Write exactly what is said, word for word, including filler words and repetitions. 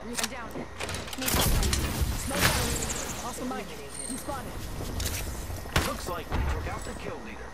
I'm down. Need help. Smoke down. Awesome, Mike. You spotted. Looks like we took out the kill leader.